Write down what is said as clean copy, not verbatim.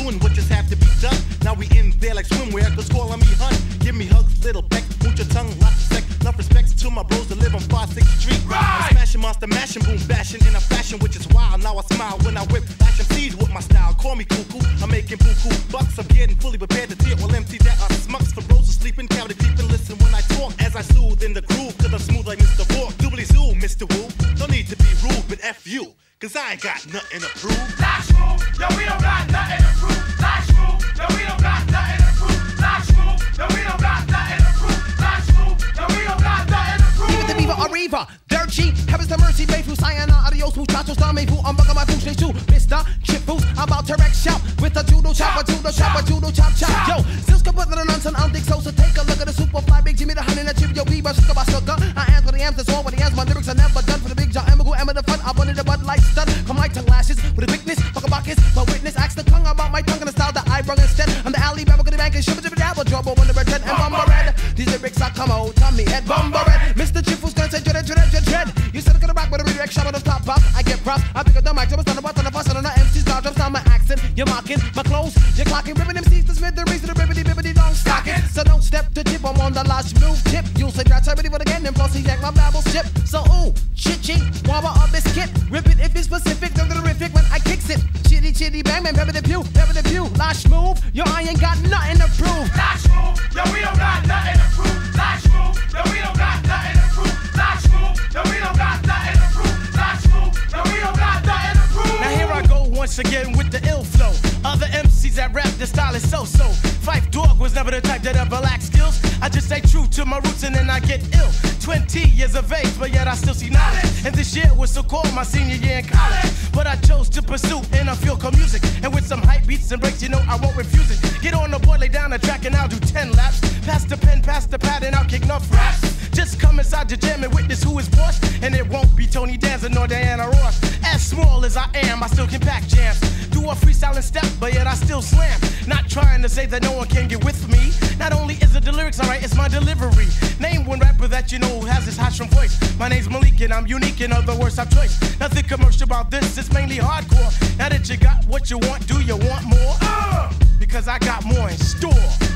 doing what just have to be done. Now we in there like swimwear, cause calling me hun. Give me hugs, little peck, put your tongue, lots of sex. Enough respects to my bros that live on 5-6th Street. Right. I'm smashing, monster, mashing, boom, bashing in a fashion which is wild. Now I smile when I whip, action seeds with my style. Call me cuckoo, I'm making buku bucks. I'm getting fully prepared to tear all empty that are smucks for bros sleeping, cavity creeping. Listen when I talk as I soothe in the groove, cause I'm smooth like Mr. Walk. Doobly zoo, Mr. Woo. Don't need to be rude, but F you, cause I ain't got nothing to prove. Like Schmoove, yo, we don't got nothing to prove. Like Schmoove, yo, we don't got nothing to prove. Like Schmoove, yo, we don't got nothing to prove. Like Schmoove, yo, we don't got nothing to prove. Even the beaver or reaver, dirt cheap, heavens to mercy, Bayfu, Sayana, adios, muchachos, dame fu, I'm bugging my Fu-Schnickens, Mr. Chip Boost, I'm about to wreck shop with a judo chop, a judo chop, a judo chop, chop. Yo, still can put the nonsense, I don't think so, so take a look at the super fly, big Jimmy, the honey, and the chip, yo, beaver, sugar by sugar. I am for the amps, that's all what the amps, my lyrics are never done for the big John, Emma, Emma, the fun, I wanted the Bud Light stud, come like tongue lashes, with a bigness, fuck a buckets, my witness, ask the tongue about my tongue and the style that I brung instead. I'm the alley, Babble, the bank, and shibba, jibba, dabble, trouble, when the red, and bumba red. These lyrics are come out, Tommy, Ed, bumba red. Mr. Chip who's gonna say, dread. You said I'm gonna rock with a redirect shot on the top pop. I get props, I pick up the mic, jump on the button, the fuss on the MC's loud, jumps on my accent. You're mocking my clothes, you're clocking, ripping MC's to Smith, the reason the ribbity long stocking. So don't step to tip, I'm on the lodge move tip. You'll say that's already but again, and plus he yank my babble ship. So ooh, chitchy, wabba a biscuit. Rip it if it's specific, don't get horrific when I kicks it. Chitty, bang, bang, pepper the pew. Lodge Schmoove, yo, I ain't got nothing to prove. Lodge Schmoove, yo, we don't got nothing to prove. Lodge Schmoove, yo, we don't got nothing to prove. Lodge Schmoove, yo, we don't got nothing to prove. Lodge Schmoove, yo, we don't got nothing to prove. Now here I go once again with the ill flow. Other MCs that rap, the style is so-so. Fife Dog was never the type that ever lacked skills. I just stay true to my roots and then I get ill. 20 years of age, but yet I still see knowledge. And this year was so called my senior year in college. But I chose to pursue and I feel called music. And with some hype beats and breaks, you know I won't refuse it. Get on the board, lay down the track and I'll do 10 laps. Pass the pen, pass the pad and I'll kick enough raps. Just come inside the jam and witness who is boss. And it won't be Tony Danza nor Diana Ross. As small as I am, I still can pack jams. Do a freestyling step, but yet I still slam. Not trying to say that no one can get with me. Not only is it the lyrics alright, it's my delivery. Name one rapper that you know who has this hot from voice. My name's Malik and I'm unique, in other words, I'm choice. Nothing commercial about this, it's mainly hardcore. Now that you got what you want, do you want more? Because I got more in store.